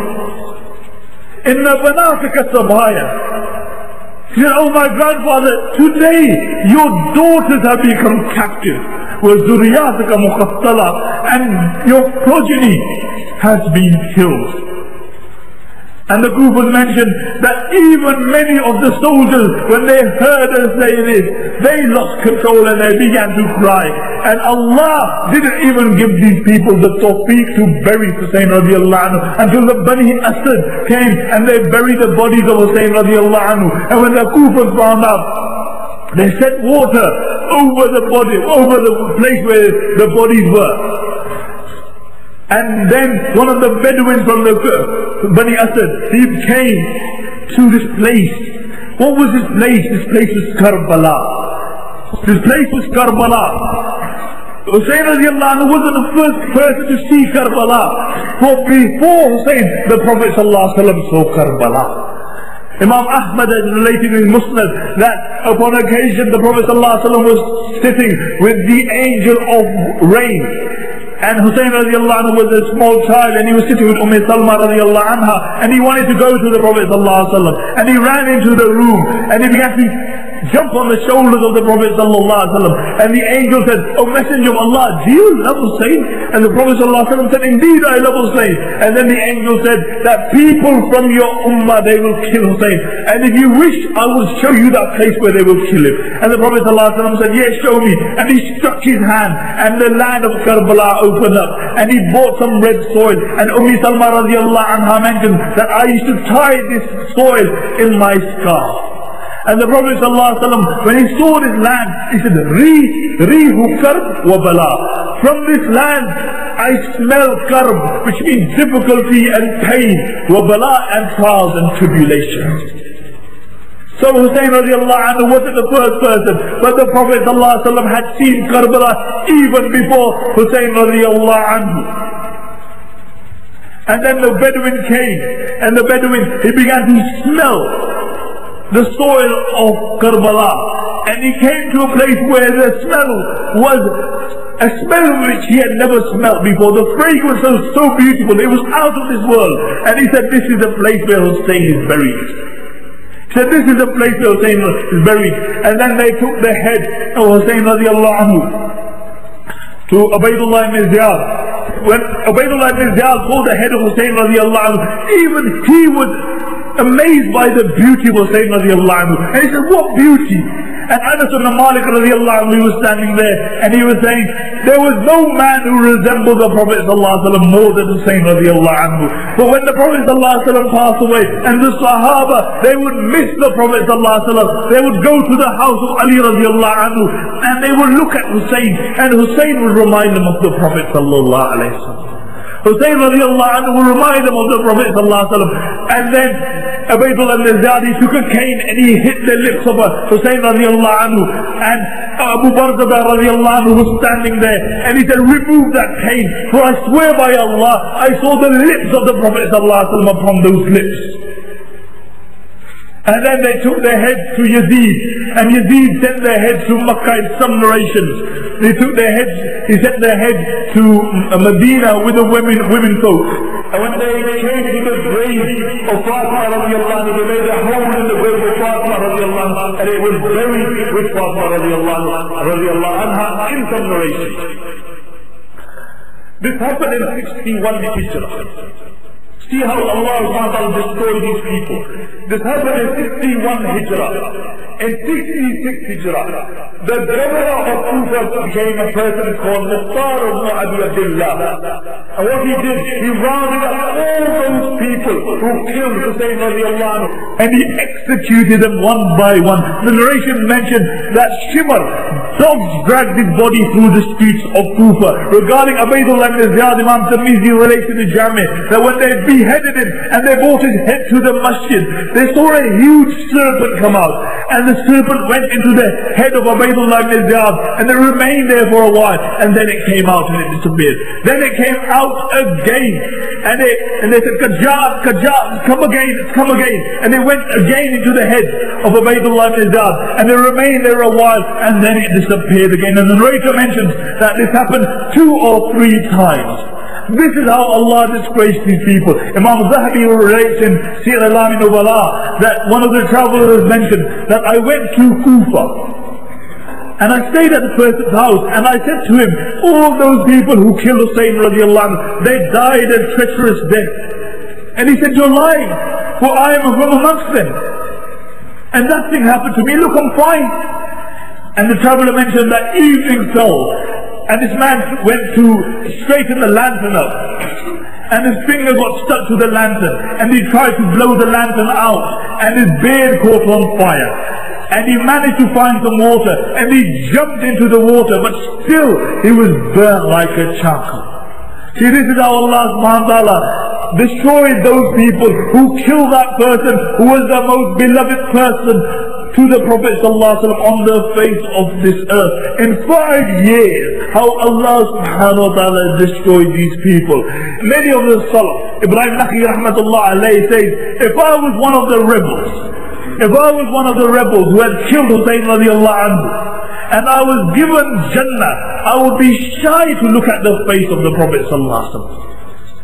Inna banatika sabaya. She said, oh my grandfather, today your daughters have become captive. وَزُرِيَاتِكَ مُقَتَّلَةً, and your progeny has been killed. And the group was mentioned that even many of the soldiers, when they heard her say this, they lost control and they began to cry. And Allah didn't even give these people the tawfiq to bury Hussein radiallahu anhu, until the Bani Asad came and they buried the bodies of Hussein radiallahu anhu. And when the Kufas found out, they set water over the body, over the place where the bodies were. And then one of the Bedouins from the Bani Asad, he came to this place. What was this place? This place was Karbala. This place was Karbala. Hussein radiallahu anhu wasn't the first person to see Karbala. For before Hussein, the Prophet sallallahu alaihi wasallam saw Karbala. Imam Ahmad has related in Musnad that upon occasion the Prophet sallallahu alaihi wasallam was sitting with the angel of rain. And Hussein radiallahu anhu was a small child, and he was sitting with Umm Salma radiallahu anha, and he wanted to go to the Prophet sallallahu alaihi wasallam, and he ran into the room, and he began to jump on the shoulders of the Prophet ﷺ. And the angel said, "O Messenger of Allah, do you love Hussein?" And the Prophet ﷺ said, "Indeed I love Hussein." And then the angel said that people from your ummah, they will kill Hussein. And if you wish, I will show you that place where they will kill him. And the Prophet ﷺ said, "Yes, show me." And he struck his hand and the land of Karbala opened up. And he bought some red soil. And Umm Salma radiallahu anha mentioned that I used to tie this soil in my scarf. And the Prophet ﷺ, when he saw this land, he said, Ri, Rihu Karb wa Bala. From this land, I smell Karb, which means difficulty and pain, wa Bala, and trials and tribulations. So Hussein radiallahu anhu wasn't the first person, but the Prophet ﷺ had seen Karbala even before Hussein radiallahu anhu. And then the Bedouin came, and the Bedouin, he began to smell the soil of Karbala, and he came to a place where the smell was a smell which he had never smelled before. The fragrance was so beautiful, it was out of this world. And he said, "This is the place where Hussein is buried." He said, "This is the place where Hussein is buried." And then they took the head of Hussein radiallahu anhu to Ubaydullah ibn Ziyad. When Ubaydullah ibn Ziyad saw the head of Hussein radiallahu anhu, even he was amazed by the beauty of Hussein radiallahu anhu. And he said, "What beauty!" And Anas ibn Malik radiallahu anhu was standing there, and he was saying, there was no man who resembled the Prophet sallallahu alaihi wasallam more than Hussein radiallahu anhu. But when the Prophet sallallahu alaihi wasallam passed away, and the Sahaba, they would miss the Prophet sallallahu alaihi wasallam, they would go to the house of Ali radiallahu anhu, and they would look at Hussein, and Hussein would remind them of the Prophet sallallahu alaihi wasallam. Hussein radiallahu anhu will remind them of the Prophet sallallahu alaihi wasallam. And then Ubaydullah ibn Ziyad, he took a cane and he hit the lips of Hussein radiallahu anhu. And Abu Barzah radiallahu anhu was standing there, and he said, "Remove that cane, for I swear by Allah, I saw the lips of the Prophet sallallahu alaihi wasallam upon those lips." And then they took their heads to Yazid, and Yazid sent their heads to Makkah in some narrations. They took their heads, he sent their heads to Medina with the women, women folk. And when they came to the grave of Fatima radiallahu anhu, they made a hole in the grave of Fatima radiallahu anhu, and it was buried with Fatima radiallahu anha in some narrations. This happened in sixty-one Hijrah. See how Allah subhanahu wa ta'ala destroyed these people. This happened in sixty-one Hijrah. In sixty-six Hijrah, the governor of Kufa became a person called Mukhtar ibn Abi Abdullah. And what he did, he rounded up all those people who killed Hussein radiallahu anhu, and he executed them one by one. The narration mentioned that Shimr, dogs dragged his body through the streets of Kufa. Regarding Ubaydullah ibn Ziyad, Imam Tirmidhi relates in the Jami that when they beheaded him and they brought his head to the masjid, they saw a huge serpent come out, and the serpent went into the head of Ubaydullah ibn Ziyad, and it remained there for a while, and then it came out and it disappeared. Then it came out again, and they, and they said, "Kajab, Kajab, come again, it's come again." And it went again into the head of Ubaydullah ibn Ziyad, and it remained there a while, and then it disappeared again. And the narrator mentions that this happened two or three times. This is how Allah disgraced these people. Imam Zahabi relates in Sir Alam Nubala that one of the travelers mentioned that I went to Kufa and I stayed at the person's house, and I said to him, all those people who killed Hussein radiallahu anhu, they died a treacherous death. And he said, "You're lying, for I am from amongst them. And nothing happened to me, look, I'm fine." And the traveler mentioned that evening fell, and this man went to straighten the lantern up, and his finger got stuck to the lantern, and he tried to blow the lantern out, and his beard caught on fire, and he managed to find some water, and he jumped into the water, but still he was burnt like a charcoal. See, this is how Allah subhanahu wa ta'ala destroyed those people who killed that person who was the most beloved person to the Prophet ﷺ on the face of this earth. In five years, how Allah subhanahu wa ta'ala destroyed these people. Many of the Salaf, Ibrahim Nakhi rahmatullah alayhi says, if I was one of the rebels, if I was one of the rebels who had killed Hussein radiallahu anhu, and I was given Jannah, I would be shy to look at the face of the Prophet sallallahu alaihi wasallam.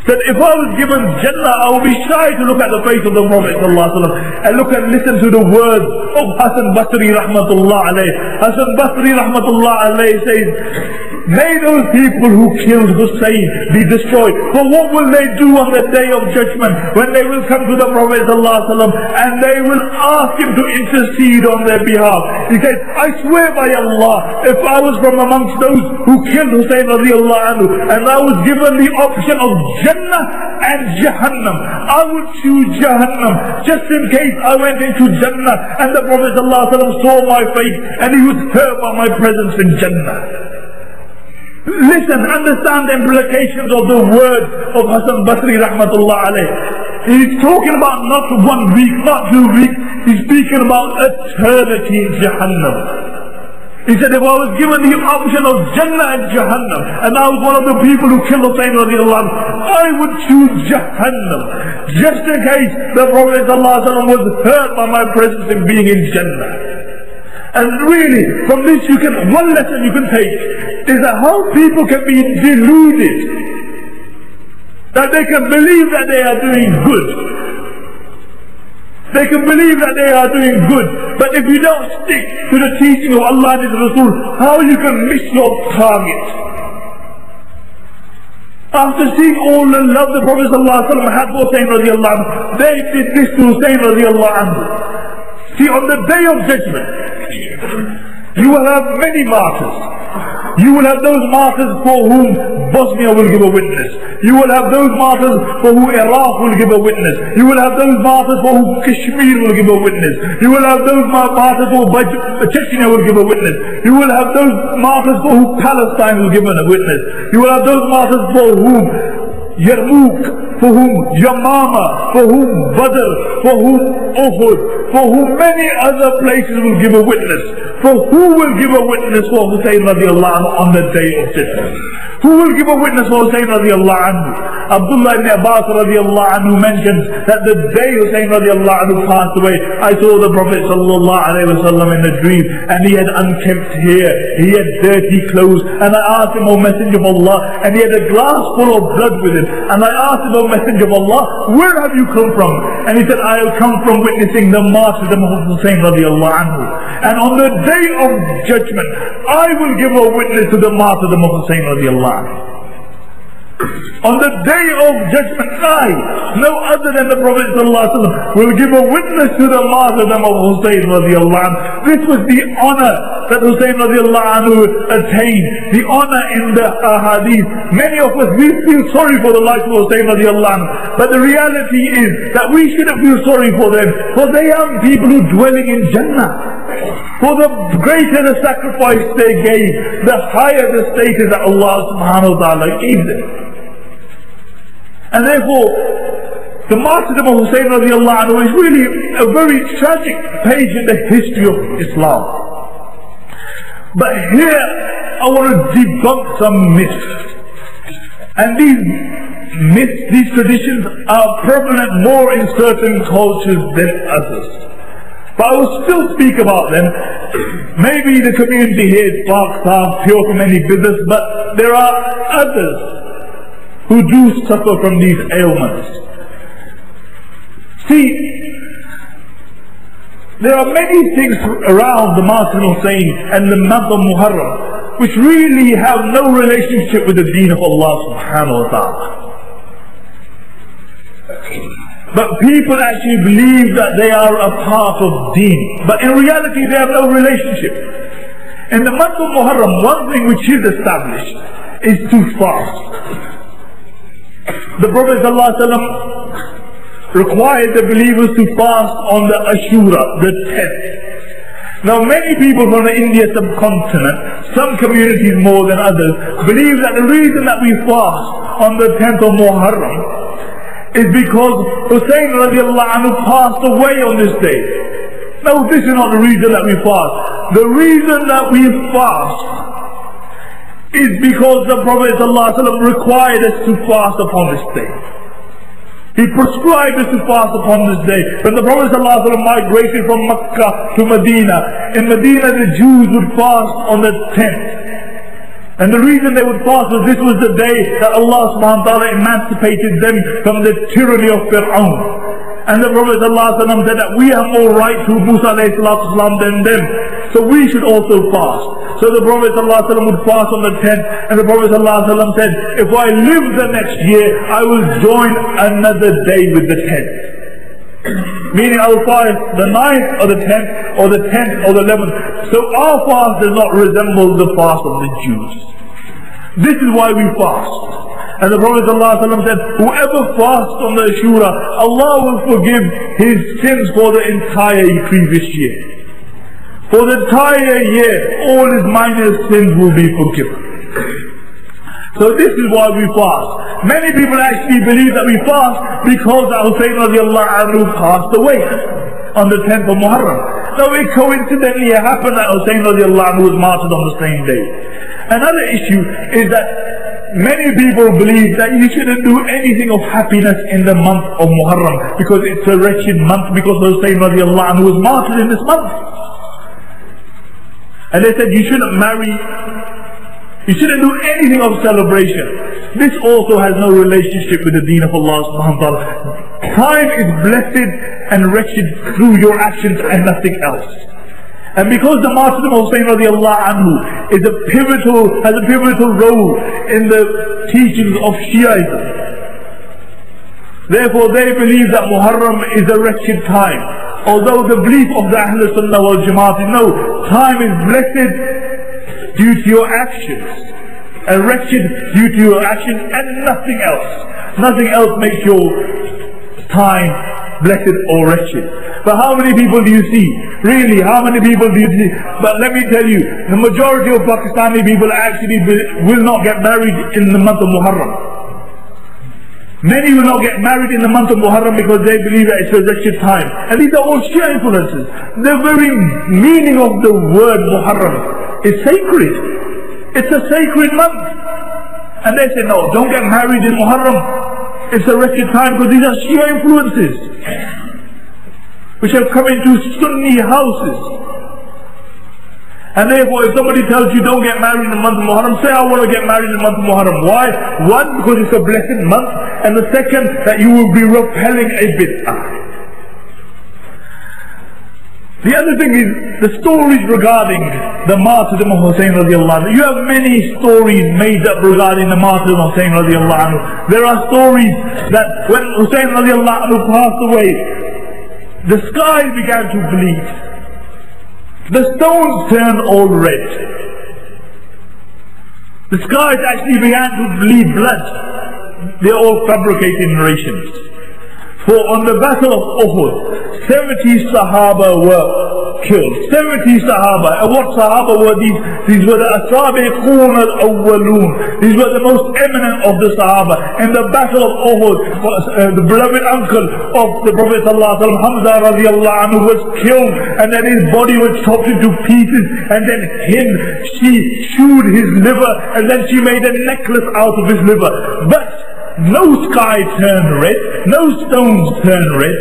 That if I was given Jannah, I would be shy to look at the face of the Prophet ﷺ and look and listen to the words of Hasan Basri rahmatullah alayh. Hasan Basri rahmatullah alayh says, may those people who killed Hussein be destroyed. But what will they do on the day of judgment when they will come to the Prophet ﷺ and they will ask him to intercede on their behalf? He said, I swear by Allah, if I was from amongst those who killed Hussein radiallahu anhu and I was given the option of Jannah and Jahannam, I would choose Jahannam just in case I went into Jannah and the Prophet ﷺ saw my face and he was hurt by my presence in Jannah. Listen, understand the implications of the words of Hasan Basri rahmatullah alayh. He's talking about not one week, not two weeks, he's speaking about eternity in Jahannam. He said, if I was given the option of Jannah and Jahannam, and I was one of the people who killed Hussein radiallahu anhu, I would choose Jahannam, just in case the Prophet ﷺ was hurt by my presence in being in Jannah. And really, from this you can, one lesson you can take, is that how people can be deluded, that they can believe that they are doing good. They can believe that they are doing good, but if you don't stick to the teaching of Allah and His Rasul, how you can miss your target? After seeing all the love the Prophet ﷺ had for Hussein radiallahu anhu, they did this to Hussein radiallahu anhu. See, on the day of judgment, you will have many martyrs. You will have those martyrs for whom Bosnia will give a witness. You will have those martyrs for whom Iraq will give a witness. You will have those martyrs for whom Kashmir will give a witness. You will have those martyrs for whom Chechnya will give a witness. You will have those martyrs for whom Palestine will give a witness. You will have those martyrs for whom Yarmouk, for whom Yamama, for whom Badr, for whom Uhud, for whom many other places will give a witness. For who will give a witness for Hussein radiallahu anhu on the day of judgment? Who will give a witness for Hussein radiallahu anhu? Abdullah ibn Abbas radiallahu anhu mentions that the day Hussein radiallahu anhu passed away, I saw the Prophet sallallahu alayhi wa sallam in a dream, and he had unkempt hair, he had dirty clothes, and I asked him, O Messenger of Allah, and he had a glass full of blood with him, and I asked him, O Messenger of Allah, where have you come from? And he said, I have come from witnessing the martyrdom of Hussein radiallahu anhu. And on the day of judgment, I will give a witness to the martyrdom of Hussein radiallahu anhu. On the day of judgment, I, no other than the Prophet ﷺ, will give a witness to the martyrdom of Hussein radiallahu anhu. This was the honor that Hussein radiallahu anhu attained, the honor in the ahadith. Many of us, we feel sorry for the life of Hussein radiallahu anhu, but the reality is that we shouldn't feel sorry for them, for they are people who are dwelling in Jannah. For the greater the sacrifice they gave, the higher the status that Allah subhanahu wa ta'ala gave them. And therefore, the martyrdom of Hussein radiallahu anhu is really a very tragic page in the history of Islam. But here, I want to debunk some myths. And these myths, these traditions are prevalent more in certain cultures than others. But I will still speak about them. Maybe the community here is Pakistan, pure from any business, but there are others who do suffer from these ailments. See, there are many things around the martyrdom of Hussein and the month of Muharram which really have no relationship with the deen of Allah subhanahu wa ta'ala. But people actually believe that they are a part of deen. But in reality they have no relationship. In the month of Muharram, one thing which is established is to fast. The Prophet ﷺ required the believers to fast on the Ashura, the tenth. Now many people from the India subcontinent, some communities more than others, believe that the reason that we fast on the tenth of Muharram is because Hussein radiallahu anhu passed away on this day. No, this is not the reason that we fast. The reason that we fast is because the Prophet ﷺ required us to fast upon this day. He prescribed us to fast upon this day. When the Prophet ﷺ migrated from Mecca to Medina, in Medina the Jews would fast on the tenth. And the reason they would fast was this was the day that Allah subhanahu wa ta'ala emancipated them from the tyranny of Fir'aun. And the Prophet ﷺ said that we have more right to Musa ﷺ than them. So we should also fast. So the Prophet ﷺ would fast on the tenth, and the Prophet ﷺ said, if I live the next year, I will join another day with the tenth. Meaning I will fast the ninth or the tenth or the tenth or the eleventh. So our fast does not resemble the fast of the Jews. This is why we fast. And the Prophet ﷺ said, whoever fasts on the Ashura, Allah will forgive his sins for the entire previous year. For the entire year, all his minor sins will be forgiven. So this is why we fast. Many people actually believe that we fast because Husayn radiallahu anhu passed away on the tenth of Muharram. Now it coincidentally happened that Husayn radiallahu anhu was martyred on the same day. Another issue is that many people believe that you shouldn't do anything of happiness in the month of Muharram because it's a wretched month, because Husayn radiallahu anhu was martyred in this month. And they said you shouldn't marry, you shouldn't do anything of celebration. This also has no relationship with the deen of Allah subhanahu wa ta'ala. Time is blessed and wretched through your actions and nothing else. And because the martyrdom of Husayn radiallahu anhu is a pivotal, has a pivotal role in the teachings of Shiaism, therefore they believe that Muharram is a wretched time. Although the belief of the Ahl Sunnah wal Jamaat is no, time is blessed due to your actions, and wretched due to your actions and nothing else. Nothing else makes your time blessed or wretched. But how many people do you see? Really, how many people do you see? But let me tell you, the majority of Pakistani people actually will not get married in the month of Muharram. Many will not get married in the month of Muharram because they believe that it's a wretched time. And these are all Shia influences. The very meaning of the word Muharram is sacred. It's a sacred month. And they say, no, don't get married in Muharram. It's a wretched time because these are Shia influences which have come into Sunni houses. And therefore, if somebody tells you don't get married in the month of Muharram, say I want to get married in the month of Muharram. Why? One, because it's a blessed month, and the second, that you will be repelling a bid'ah. The other thing is the stories regarding the martyrdom of Husayn radiallahu anhu. You have many stories made up regarding the martyrdom of Husayn radiallahu anhu. There are stories that when Husayn radiallahu anhu passed away, the sky began to bleed. The stones turned all red. The skies actually began to bleed blood. They're all fabricated narrations. For on the battle of Uhud, seventy Sahaba were killed. seventy Sahaba. And what Sahaba were these? These were the Asabiqun al-Awwaloon. These were the most eminent of the Sahaba. In the battle of Uhud, uh, the beloved uncle of the Prophet ﷺ, Hamza radiallahu anhu, was killed, and then his body was chopped into pieces, and then him, she chewed his liver, and then she made a necklace out of his liver. But no sky turned red, no stones turned red.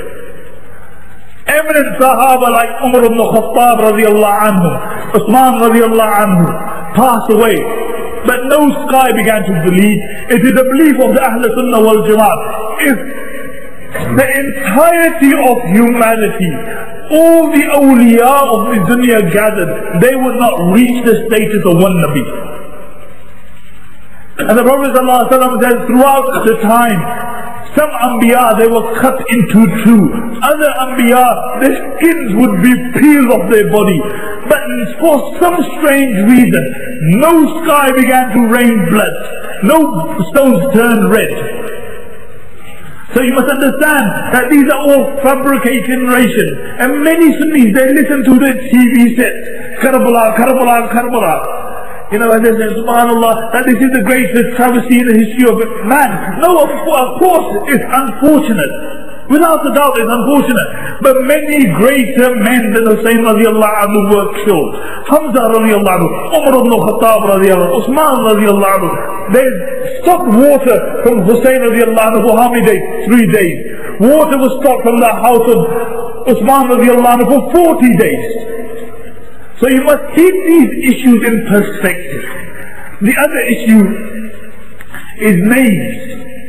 Eminent Sahaba like Umar ibn Khattab radiallahu anhu, Uthman radiallahu anhu passed away, but no sky began to bleed. It is the belief of the Ahl Sunnah wal Jamaat. If the entirety of humanity, all the awliya of the dunya gathered, they would not reach the status of one Nabi. And the Prophet ﷺ says throughout the time, some Anbiya, they were cut into two. Other Anbiya, their skins would be peeled off their body. But for some strange reason, no sky began to rain blood. No stones turned red. So you must understand that these are all fabricated narrations. And many Sunnis, they listen to the T V sets. Karbala, Karbala, Karbala. You know, and they say, subhanAllah, that this is the greatest travesty in the history of man. No, of, of course, it's unfortunate. Without a doubt, it's unfortunate. But many greater men than Husayn radiallahu anhu were killed. Hamza radiallahu anhu, Umar ibn Khattab radiallahu anhu, Uthman radiallahu anhu. They stopped water from Husayn radiallahu anhu for how many days? Three days. Water was stopped from the house of Uthman radiallahu anhu for forty days. So you must keep these issues in perspective. The other issue is names.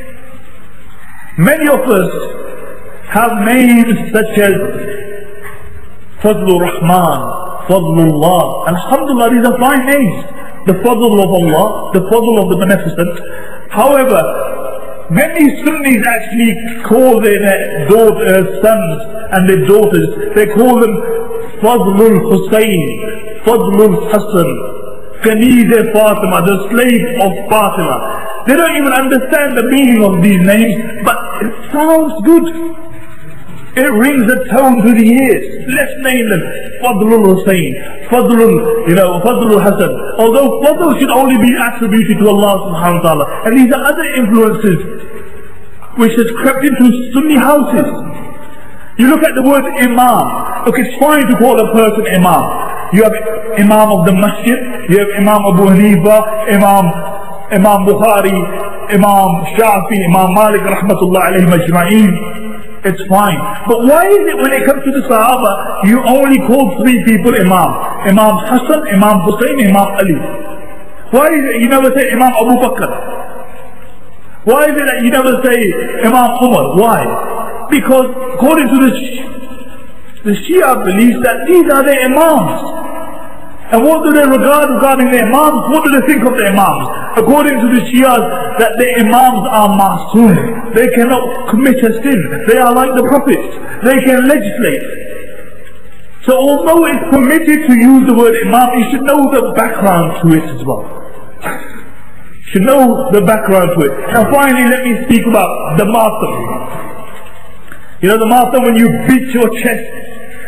Many of us have names such as Fadlur Rahman, Fadlullah. Alhamdulillah, these are fine names. The Fadl of Allah, the Fadl of the Beneficent. However, many Sunnis actually call their daughters, sons and their daughters, they call them Fadlul Hussein, Fadlul Hassan, Kanize Fatima, the slave of Fatima. They don't even understand the meaning of these names, but it sounds good. It rings a tone to the ears. Let's name them Fadlul Hussein, Fadlul, you know, Fadlul Hassan. Although Fadl should only be attributed to Allah subhanahu wa ta'ala. And these are other influences which has crept into Sunni houses. You look at the word Imam. Look, it's fine to call a person Imam. You have Imam of the Masjid, you have Imam Abu Hanifa, Imam Imam Bukhari, Imam Shafi, Imam Malik rahmatullah alayhim ajma'een. It's fine. But why is it when it comes to the Sahaba, you only call three people Imam? Imam Hassan, Imam Hussein, Imam Ali. Why is it you never say Imam Abu Bakr? Why is it that you never say Imam Umar? Why? Because according to the, the Shia believes that these are the Imams. And what do they regard regarding the Imams? What do they think of the Imams? According to the Shias, that the Imams are masoom. They cannot commit a sin. They are like the prophets. They can legislate. So although it's permitted to use the word Imam, you should know the background to it as well. You should know the background to it. Now finally, let me speak about the matam. You know the matam, when you beat your chest.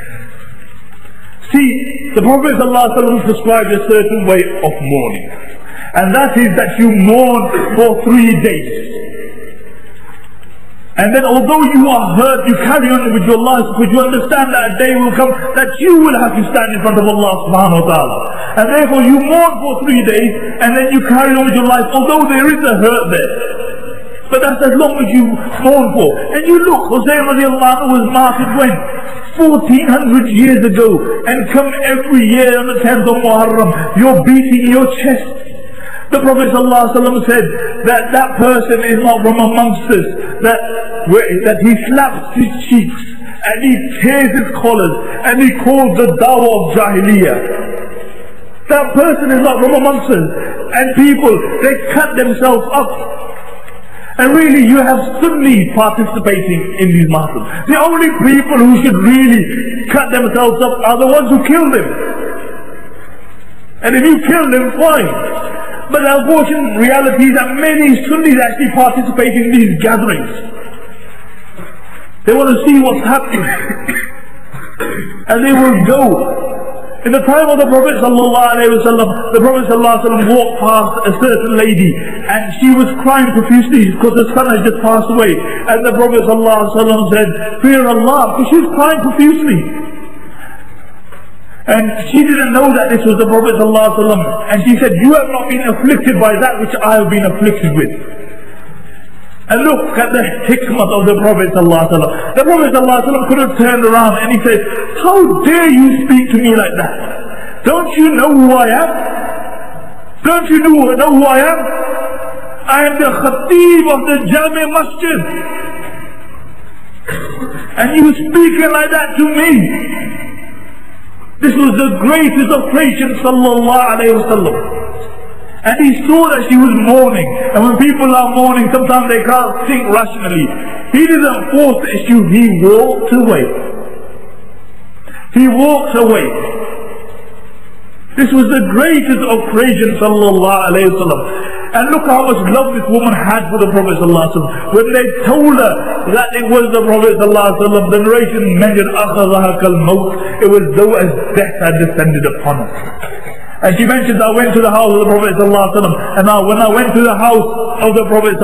See, the Prophet ﷺ prescribed a certain way of mourning, and that is that you mourn for three days. And then although you are hurt, you carry on with your life, because you understand that a day will come that you will have to stand in front of Allah subhanahu wa ta'ala. And therefore you mourn for three days, and then you carry on with your life, although there is a hurt there. But that's as long as you mourn for. And you look, Hussein radiallahu anhu was martyred when? fourteen hundred years ago, and come every year on the tenth of Muharram, you're beating your chest. The Prophet ﷺ said that that person is not from amongst us, that, that he slaps his cheeks, and he tears his collars, and he calls the dawah of Jahiliyyah. That person is not from amongst us. And people, they cut themselves up. And really, you have Sunnis participating in these martyrs. The only people who should really cut themselves up are the ones who kill them. And if you kill them, fine. But the unfortunate reality is that many Sunnis actually participate in these gatherings. They want to see what's happening. And they will go. In the time of the Prophet ﷺ, the Prophet ﷺ walked past a certain lady, and she was crying profusely because her son had just passed away. And the Prophet ﷺ said, "Fear Allah," because she was crying profusely. And she didn't know that this was the Prophet ﷺ. And she said, "You have not been afflicted by that which I have been afflicted with." And look at the hikmah of the Prophet ﷺ. The Prophet ﷺ could have turned around and he said, "How dare you speak to me like that? Don't you know who I am? Don't you know, know who I am? I am the Khatib of the Jami Masjid. And you speaking like that to me?" This was the greatest of creation, sallallahu alayhi wa sallam. And he saw that she was mourning. And when people are mourning, sometimes they can't think rationally. He didn't force the issue, he walked away. He walked away. This was the greatest of creation, sallallahu alayhi wa sallam. And look how much love this woman had for the Prophet sallallahu alayhi wa sallam. When they told her that it was the Prophet sallallahu alayhi wa sallam, the narration mentioned, أَخَذَهَا كَالْمَوْتِ. It was though as death had descended upon her. And she mentions, "I went to the house of the Prophet ﷺ, and now when I went to the house of the Prophet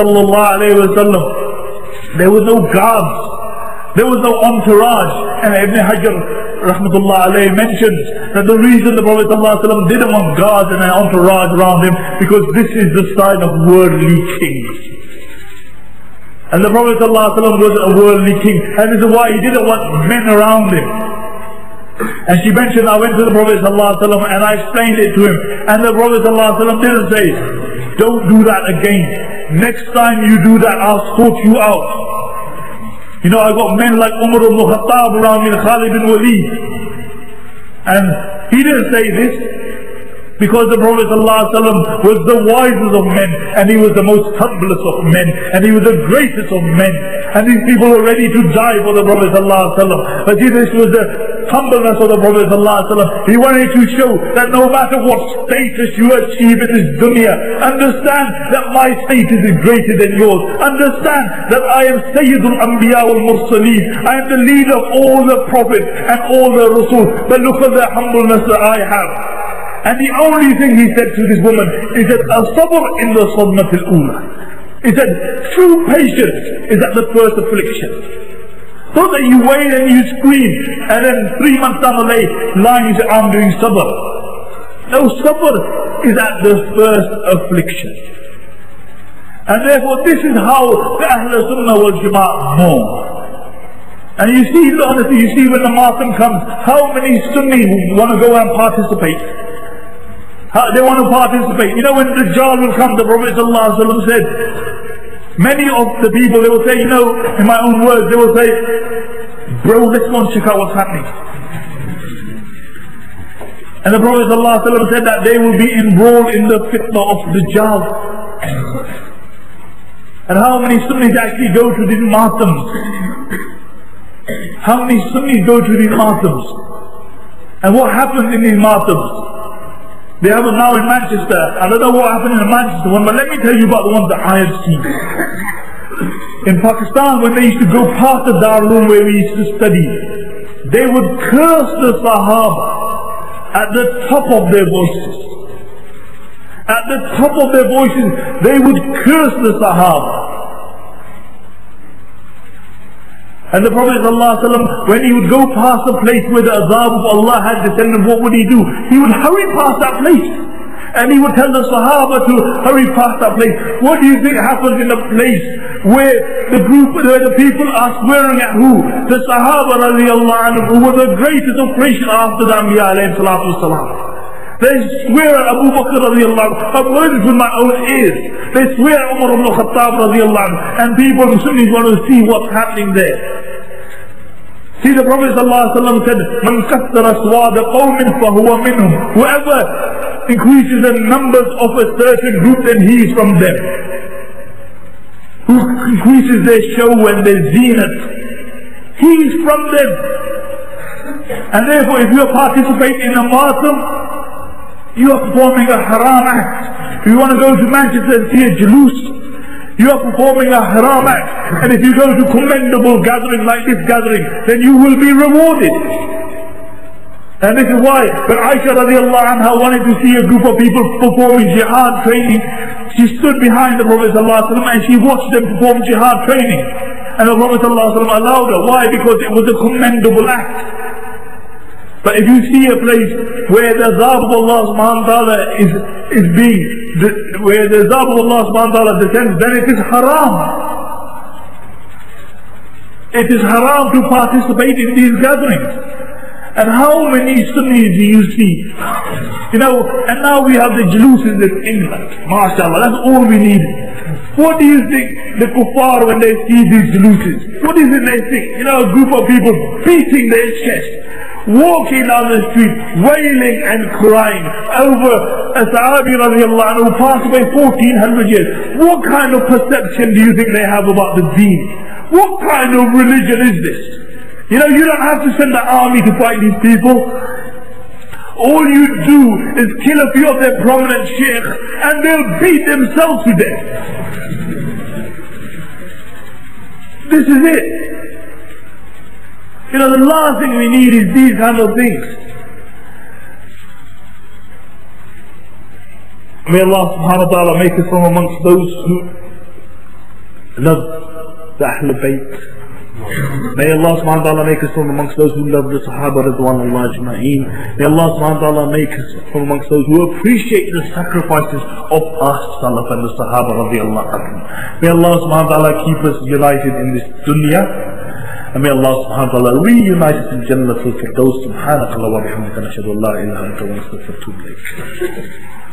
ﷺ, there was no guards, there was no entourage." And Ibn Hajar rahmatullah alayhi mentions that the reason the Prophet ﷺ didn't want guards and an entourage around him, because this is the sign of worldly kings. And the Prophet ﷺ was a worldly king, and this is why he didn't want men around him. And she mentioned, I went to the Prophet ﷺ and I explained it to him. And the Prophet ﷺ didn't say, don't do that again. Next time you do that, I'll sort you out. You know, I got men like Umar ibn Khattab around me, Khalid bin Walid. And he didn't say this, because the Prophet ﷺ was the wisest of men, and he was the most humblest of men, and he was the greatest of men. And these people were ready to die for the Prophet ﷺ. But see, this was the humbleness of the Prophet ﷺ. He wanted to show that no matter what status you achieve in this dunya, understand that my status is greater than yours. Understand that I am Sayyidul Anbiya wal Mursaleen. I am the leader of all the prophets and all the Rasul. But look at the humbleness that I have. And the only thing he said to this woman is that as-sabr in the sadmat al-ula. He said, true patience is at the first affliction. Not that you wait and you scream, and then three months down the line you say, I'm doing sabr. No, sabr is at the first affliction. And therefore this is how the Ahl Sunnah wal Jama'ah mourn. And you see, honestly, you see when the Matam comes, how many Sunnis want to go and participate? They want to participate. You know, when the Dajjal will come, the Prophet ﷺ said, many of the people, they will say, you know, in my own words, they will say, bro, let's go and check out what's happening. And the Prophet ﷺ said that they will be enrolled in the fitna of the Dajjal. And how many Sunnis actually go to these Matams? How many Sunnis go to these Matams? And what happens in these Matams? They have it now in Manchester. I don't know what happened in the Manchester one, but let me tell you about the ones that I have seen. In Pakistan, when they used to go past the Darul where we used to study, they would curse the Sahaba at the top of their voices. At the top of their voices, they would curse the Sahaba. And the Prophet ﷺ, when he would go past a place where the azab of Allah had descended, what would he do? He would hurry past that place. And he would tell the Sahaba to hurry past that place. What do you think happens in a place where the group, where the people are swearing at who? The Sahaba radiallahu anhu, who were the greatest of creation after the Anbiya alayhi salatu wasalam. They swear at Abu Bakr radiallahu anhu. I've heard it with my own ears. They swear at Umar ibn Khattab radiallahu anhu. And people, the Sunnis, want to see what's happening there. See, the Prophet ﷺ said, "Man kathara swada qawmin fahuwa minhum." Whoever increases the numbers of a certain group, then he is from them. Who increases their show and their zenith, he is from them. And therefore, if you are participating in a Matam, you are performing a haram act. If you want to go to Manchester and see a Jalus, you are performing a haram act. And if you go to commendable gatherings like this gathering, then you will be rewarded. And this is why when Aisha radiallahu anha wanted to see a group of people performing jihad training, she stood behind the Prophet ﷺ and she watched them perform jihad training. And the Prophet ﷺ allowed her. Why? Because it was a commendable act. But if you see a place where the azab of Allah subhanahu wa ta'ala is, is being, the, where the azab of Allah subhanahu wa ta'ala descends, then it is haram. It is haram to participate in these gatherings. And how many Sunnis do you see? You know, and now we have the Jaluses in England. MashaAllah, that's all we need. What do you think the kuffar when they see these Jaluses? What is it they think? You know, a group of people beating their chest, walking down the street, wailing and crying over a Sahabi radiallahu anhu who passed away fourteen hundred years. What kind of perception do you think they have about the deen? What kind of religion is this? You know, you don't have to send an army to fight these people. All you do is kill a few of their prominent sheikhs and they'll beat themselves to death. This is it. You know, the last thing we need is these kind of things. May Allah subhanahu wa ta'ala make us from amongst those who love the Ahl Bayt. May Allah subhanahu wa ta'ala make us from amongst those who love the Sahaba Ridwanullah Ajma'een. May Allah subhanahu wa ta'ala make us from amongst those who appreciate the sacrifices of us Salaf and the Sahaba radiallahu anhu. May Allah subhanahu wa ta'ala keep us united in this dunya. And may Allah subhanahu wa ta'ala reunite us in Jannatul Firdaus. Subhanakallah wa bihamdika nashhadu an la ilaha illa anta wa nastaghfiruka wa natubu ilayk.